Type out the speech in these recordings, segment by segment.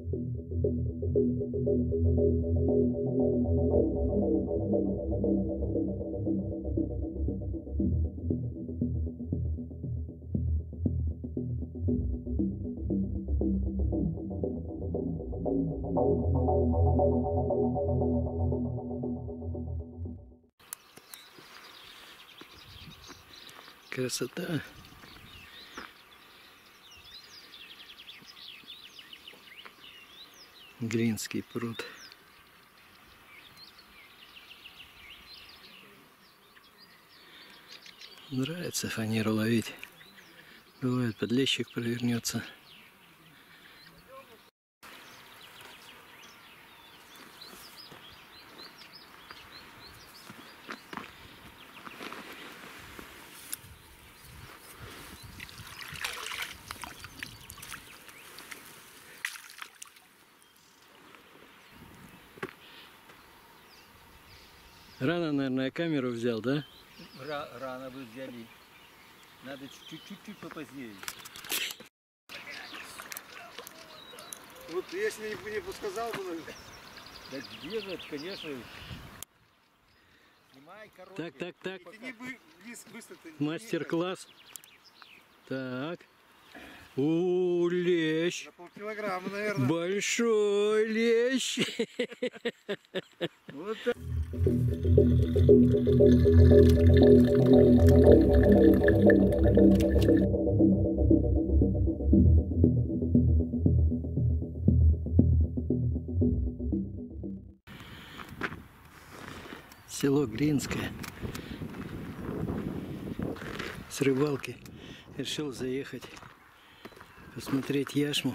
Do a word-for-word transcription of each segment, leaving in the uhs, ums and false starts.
Красота. Глинский пруд. Нравится фанеру ловить. Бывает, подлещик провернется. Рано, наверное, камеру взял, да? Рано вы взяли. Надо чуть-чуть попозднее. Вот если бы не подсказал бы... Да где же, конечно. Снимай коробки. Так, так, так. Мастер-класс. Так. У, лещ. На полкилограмма, наверное. Большой лещ. Вот так. Село Глинское. С рыбалки решил заехать посмотреть яшму.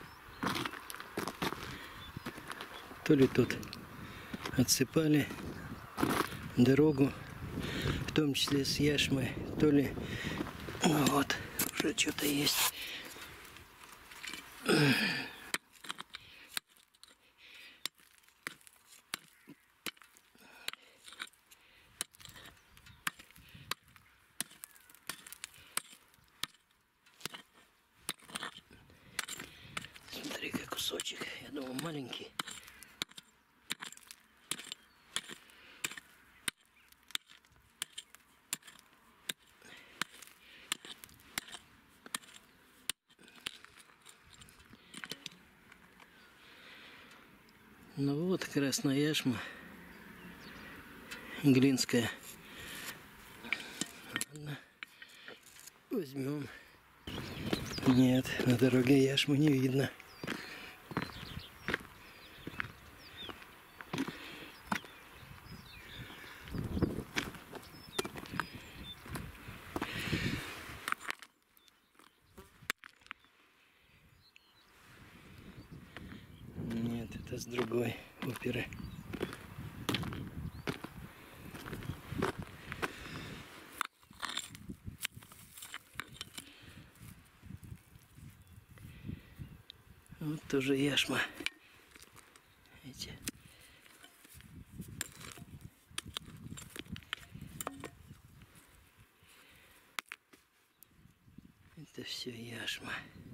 То ли тут отсыпали дорогу, в том числе с яшмой, то ли, ну вот, уже что-то есть. Смотри-ка, кусочек, я думал маленький. Ну вот, красная яшма, глинская. Ладно, возьмем. Нет, на дороге яшму не видно. Нет, это с другой оперы. Вот тоже яшма. Видите? Это все яшма.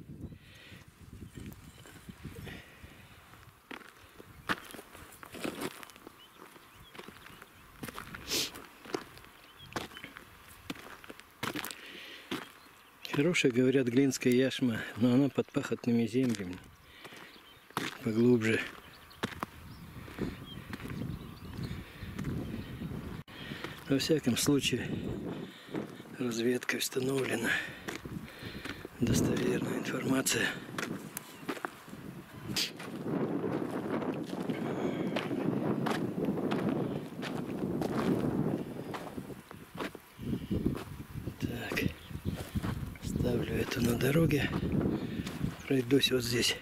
Хорошая, говорят, глинская яшма, но она под пахотными землями. Поглубже. Во всяком случае, разведкой установлена достоверная информация. Так, ставлю эту на дороге, пройдусь вот здесь.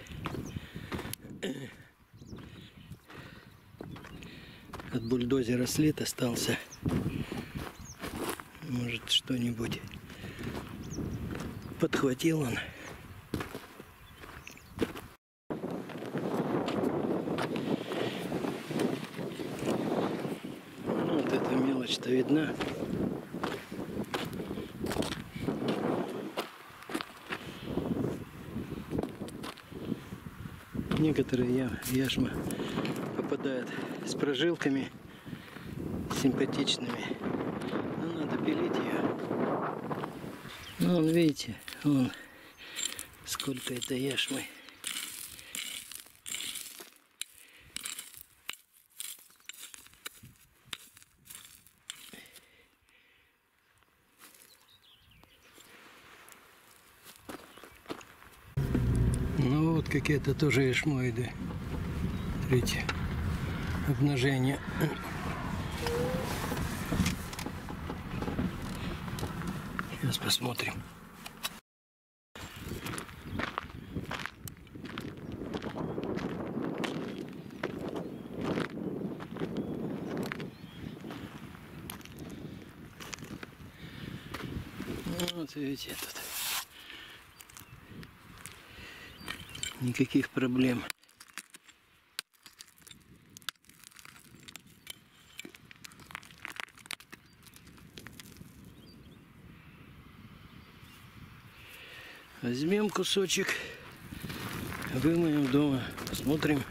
От бульдозера след остался. Может, что-нибудь подхватил он. Вот эта мелочь-то видна. Некоторые я, яшма попадают с прожилками симпатичными. Но надо пилить ее. Ну, вон, видите, вон сколько это яшмы. Ну вот какие-то тоже яшмоиды. Смотрите, обнажение. Сейчас посмотрим. Вот видите, тут никаких проблем. Возьмем кусочек, вымоем дома, посмотрим.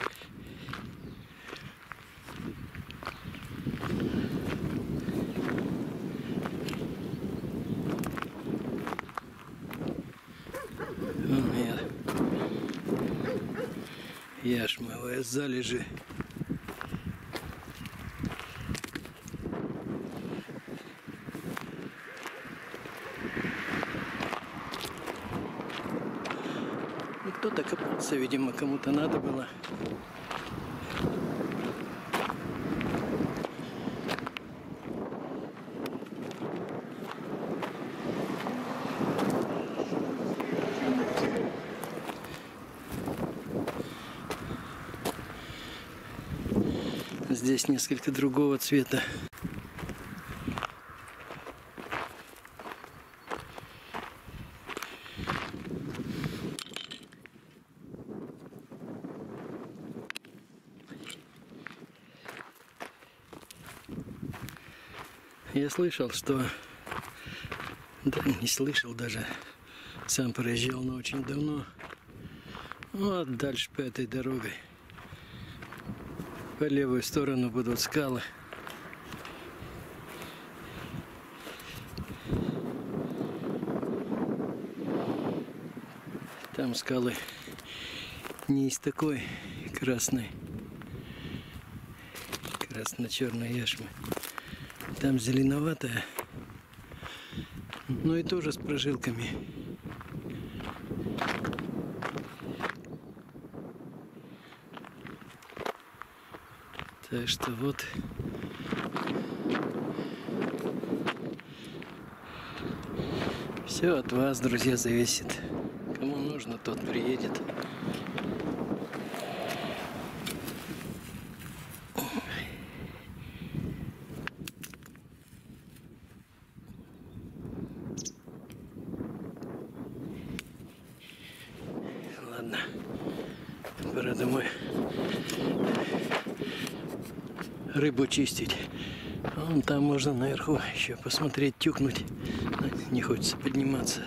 Яшмовые залежи. Кто-то копался, видимо, кому-то надо было. Здесь несколько другого цвета. Я слышал, что... Да, не слышал даже. Сам проезжал, но очень давно. Вот дальше по этой дороге. По левую сторону будут скалы. Там скалы не из такой красной, красно-черной яшмы. Там зеленоватая, но и тоже с прожилками. Так что вот все от вас, друзья, зависит. Кому нужно, тот приедет. Ладно, пора домой рыбу чистить. Вон там можно наверху еще посмотреть, тюкнуть. Не хочется подниматься.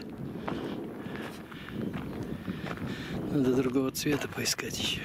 Надо другого цвета поискать еще.